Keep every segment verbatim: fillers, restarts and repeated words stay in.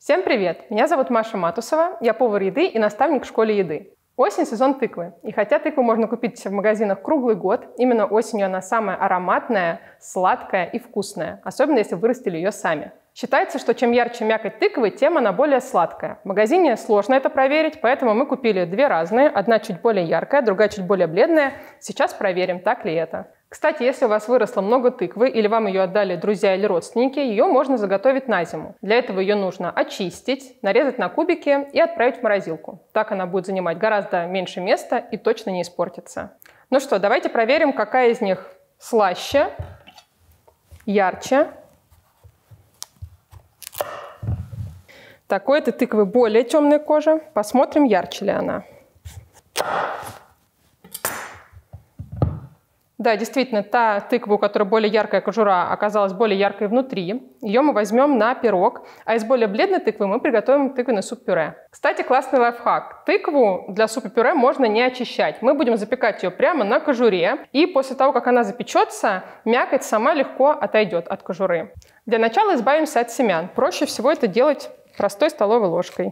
Всем привет! Меня зовут Маша Матусова, я повар еды и наставник в школе еды. Осень – сезон тыквы, и хотя тыкву можно купить в магазинах круглый год, именно осенью она самая ароматная, сладкая и вкусная, особенно если вырастили ее сами. Считается, что чем ярче мякоть тыквы, тем она более сладкая. В магазине сложно это проверить, поэтому мы купили две разные, одна чуть более яркая, другая чуть более бледная. Сейчас проверим, так ли это. Кстати, если у вас выросло много тыквы или вам ее отдали друзья или родственники, ее можно заготовить на зиму. Для этого ее нужно очистить, нарезать на кубики и отправить в морозилку. Так она будет занимать гораздо меньше места и точно не испортится. Ну что, давайте проверим, какая из них слаще, ярче. Так, у этой тыквы более темная кожа. Посмотрим, ярче ли она. Да, действительно, та тыква, у которой более яркая кожура, оказалась более яркой внутри. Ее мы возьмем на пирог, а из более бледной тыквы мы приготовим тыквенный суп-пюре. Кстати, классный лайфхак. Тыкву для супа-пюре можно не очищать. Мы будем запекать ее прямо на кожуре, и после того, как она запечется, мякоть сама легко отойдет от кожуры. Для начала избавимся от семян. Проще всего это делать простой столовой ложкой.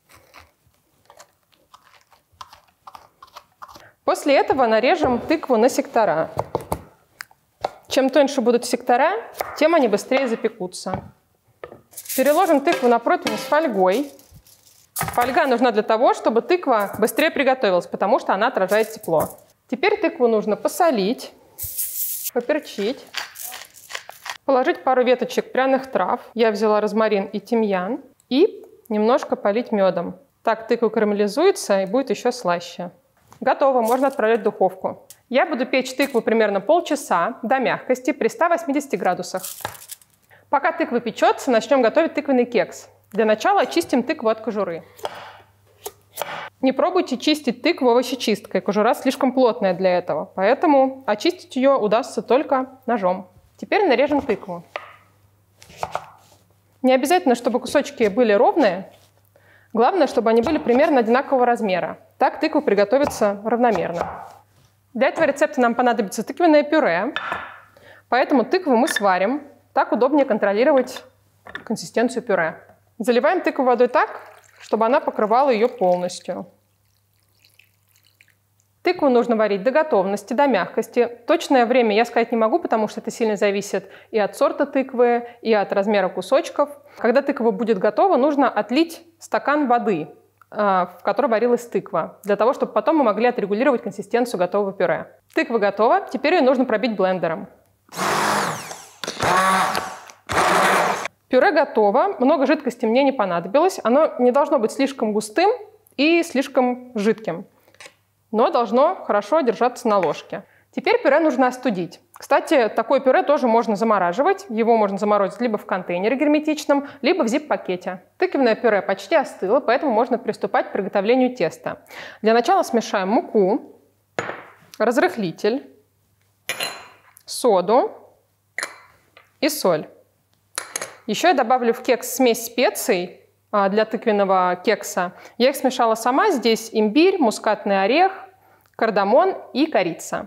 После этого нарежем тыкву на сектора. Чем тоньше будут сектора, тем они быстрее запекутся. Переложим тыкву на противень с фольгой. Фольга нужна для того, чтобы тыква быстрее приготовилась, потому что она отражает тепло. Теперь тыкву нужно посолить, поперчить, положить пару веточек пряных трав. Я взяла розмарин и тимьян. И немножко полить медом. Так тыква карамелизуется и будет еще слаще. Готово, можно отправлять в духовку. Я буду печь тыкву примерно полчаса до мягкости при ста восьмидесяти градусах. Пока тыква печется, начнем готовить тыквенный кекс. Для начала очистим тыкву от кожуры. Не пробуйте чистить тыкву овощечисткой, кожура слишком плотная для этого, поэтому очистить ее удастся только ножом. Теперь нарежем тыкву. Не обязательно, чтобы кусочки были ровные. Главное, чтобы они были примерно одинакового размера. Так тыква приготовится равномерно. Для этого рецепта нам понадобится тыквенное пюре, поэтому тыкву мы сварим. Так удобнее контролировать консистенцию пюре. Заливаем тыкву водой так, чтобы она покрывала ее полностью. Тыкву нужно варить до готовности, до мягкости. Точное время я сказать не могу, потому что это сильно зависит и от сорта тыквы, и от размера кусочков. Когда тыква будет готова, нужно отлить стакан воды, в которой варилась тыква, для того, чтобы потом мы могли отрегулировать консистенцию готового пюре. Тыква готова, теперь ее нужно пробить блендером. Пюре готово, много жидкости мне не понадобилось. Оно не должно быть слишком густым и слишком жидким, но должно хорошо держаться на ложке. Теперь пюре нужно остудить. Кстати, такое пюре тоже можно замораживать. Его можно заморозить либо в контейнере герметичном, либо в зип-пакете. Тыквенное пюре почти остыло, поэтому можно приступать к приготовлению теста. Для начала смешаем муку, разрыхлитель, соду и соль. Еще я добавлю в кекс смесь специй для тыквенного кекса. Я их смешала сама. Здесь имбирь, мускатный орех, кардамон и корица.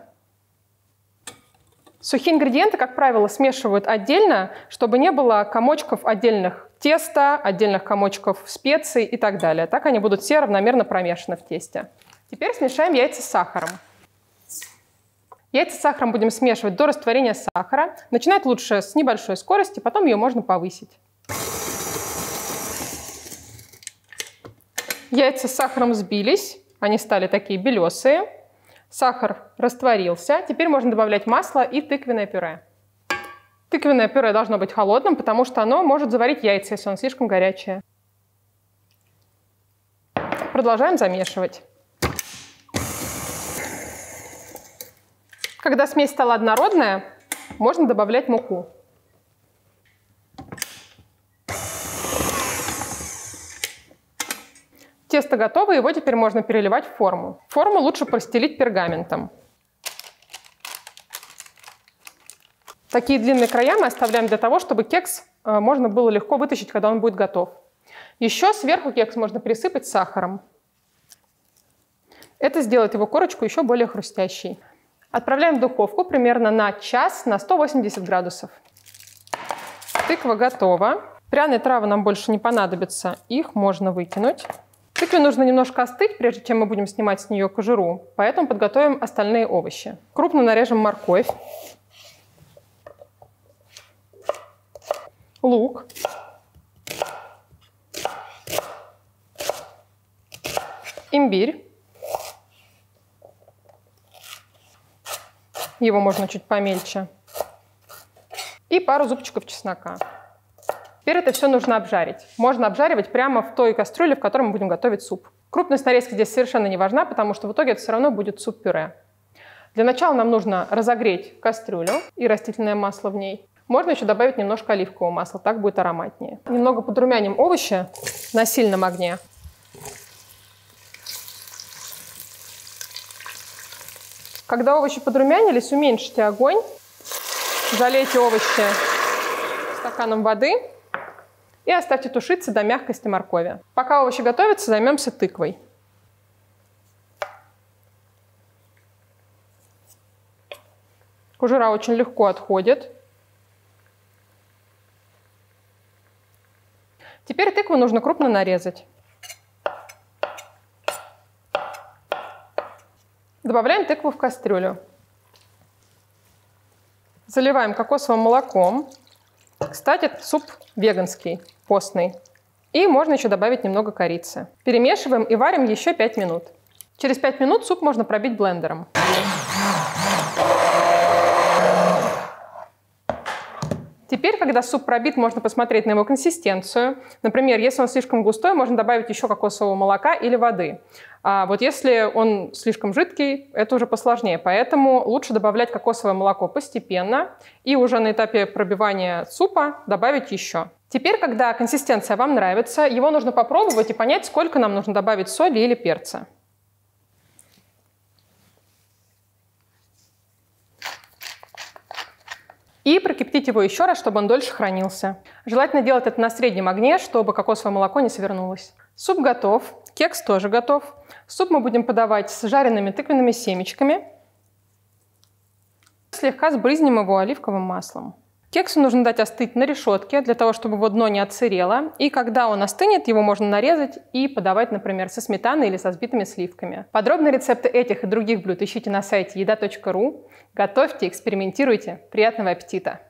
Сухие ингредиенты, как правило, смешивают отдельно, чтобы не было комочков отдельных теста, отдельных комочков специй и так далее. Так они будут все равномерно промешаны в тесте. Теперь смешаем яйца с сахаром. Яйца с сахаром будем смешивать до растворения сахара. Начинать лучше с небольшой скорости, потом ее можно повысить. Яйца с сахаром взбились, они стали такие белесые. Сахар растворился. Теперь можно добавлять масло и тыквенное пюре. Тыквенное пюре должно быть холодным, потому что оно может заварить яйца, если оно слишком горячее. Продолжаем замешивать. Когда смесь стала однородная, можно добавлять муку. Тесто готово, его теперь можно переливать в форму. Форму лучше простелить пергаментом. Такие длинные края мы оставляем для того, чтобы кекс можно было легко вытащить, когда он будет готов. Еще сверху кекс можно присыпать сахаром. Это сделает его корочку еще более хрустящей. Отправляем в духовку примерно на час на сто восемьдесят градусов. Тыква готова. Пряные травы нам больше не понадобятся, их можно выкинуть. Тыкве нужно немножко остыть, прежде чем мы будем снимать с нее кожуру, поэтому подготовим остальные овощи. Крупно нарежем морковь, лук, имбирь, его можно чуть помельче, и пару зубчиков чеснока. Теперь это все нужно обжарить. Можно обжаривать прямо в той кастрюле, в которой мы будем готовить суп. Крупность нарезки здесь совершенно не важна, потому что в итоге это все равно будет суп-пюре. Для начала нам нужно разогреть кастрюлю и растительное масло в ней. Можно еще добавить немножко оливкового масла, так будет ароматнее. Немного подрумяним овощи на сильном огне. Когда овощи подрумянились, уменьшите огонь, залейте овощи стаканом воды и оставьте тушиться до мягкости моркови. Пока овощи готовятся, займемся тыквой. Кожура очень легко отходит. Теперь тыкву нужно крупно нарезать. Добавляем тыкву в кастрюлю. Заливаем кокосовым молоком. Кстати, суп веганский, постный. И можно еще добавить немного корицы. Перемешиваем и варим еще пять минут. Через пять минут суп можно пробить блендером. Теперь, когда суп пробит, можно посмотреть на его консистенцию. Например, если он слишком густой, можно добавить еще кокосового молока или воды. А вот если он слишком жидкий, это уже посложнее. Поэтому лучше добавлять кокосовое молоко постепенно и уже на этапе пробивания супа добавить еще. Теперь, когда консистенция вам нравится, его нужно попробовать и понять, сколько нам нужно добавить соли или перца. И прокипятить его еще раз, чтобы он дольше хранился. Желательно делать это на среднем огне, чтобы кокосовое молоко не свернулось. Суп готов, кекс тоже готов. Суп мы будем подавать с жареными тыквенными семечками. Слегка сбрызнем его оливковым маслом. Кексу нужно дать остыть на решетке, для того, чтобы его дно не отсырело. И когда он остынет, его можно нарезать и подавать, например, со сметаной или со взбитыми сливками. Подробные рецепты этих и других блюд ищите на сайте еда точка ру. Готовьте, экспериментируйте. Приятного аппетита!